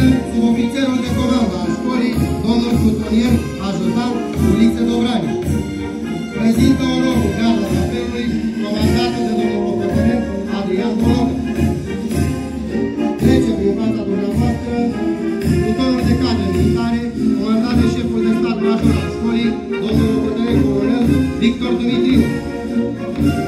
subofițerul de comandă al școlii, domnul plutonier ajutant Ulițe Dobrani. Prezintă onorul garda apelului, comandată de domnul locotenent Adrian Polonă. Trece prin fața dumneavoastră plutonul de cadre militare, comandat de șeful de stat major al școlii, domnul locotenent colonel Victor Dumitriu.